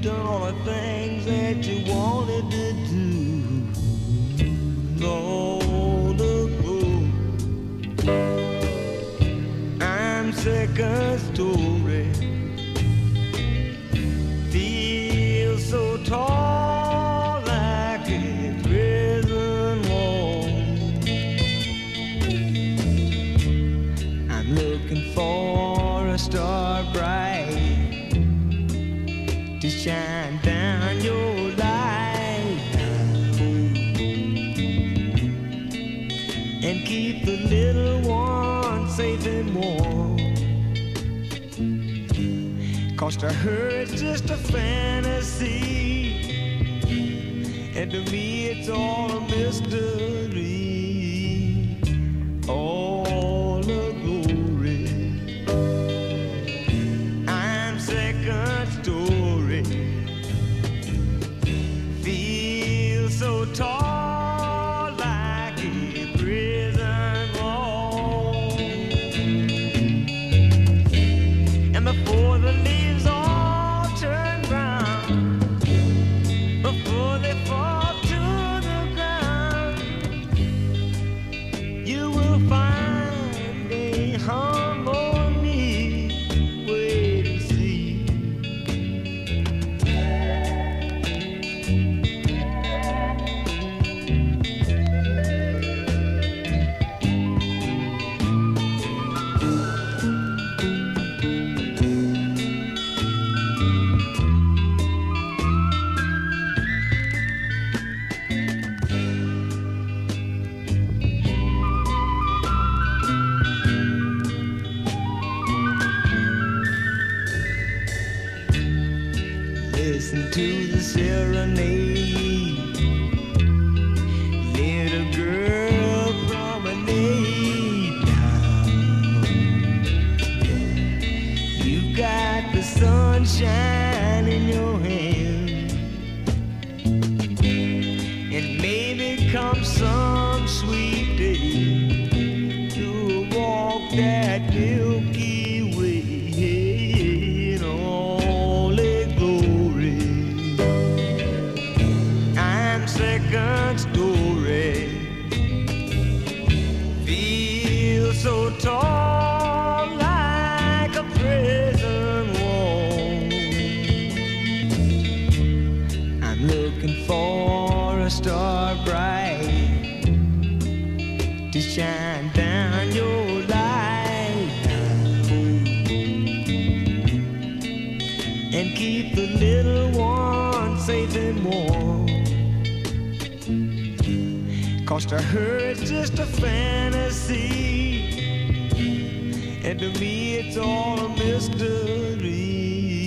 done all the things that you wanted to do. All the good. I'm second story. Feel so tall like a prison wall. I'm looking for a star bright to shine down your light and keep the little one safe and warm. 'Cause to her it's just a fantasy, and to me it's all a mystery. All the glory. I'm second story. Feel so tall like a prison wall. And before the leaves all turn brown, before they fall to the ground, you will find a harmony. Wait and see. Listen to the serenade, little girl promenade now. You got the sunshine in your hand, and maybe come some sweet day you'll walk that Milky Way. Second story. Feel so tall like a prison wall. I'm looking for a star bright to shine down your light and keep the little one safe and warm. 'Cause to her it's just a fantasy, and to me it's all a mystery.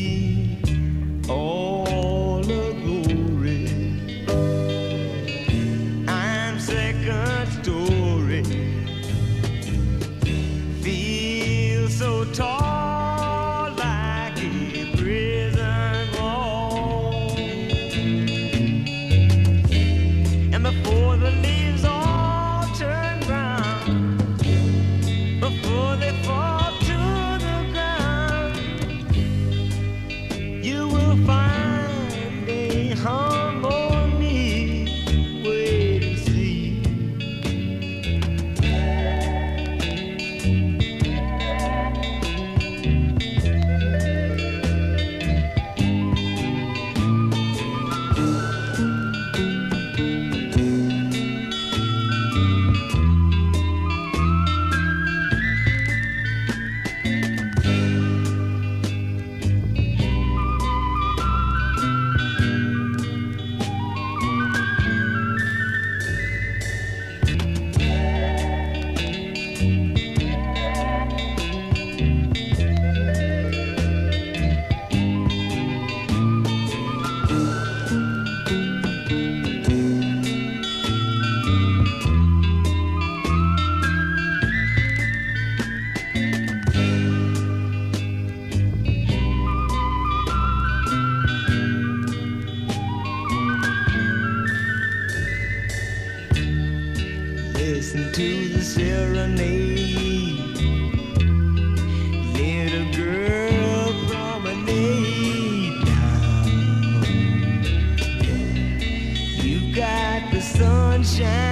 All the glory. I'm second story. Feel so tall like a prison wall. And before the leaves all turn brown, before they fall to the ground, you will find a harmony. Wait and see. listen to the serenade. Little girl promenade now. sunshine.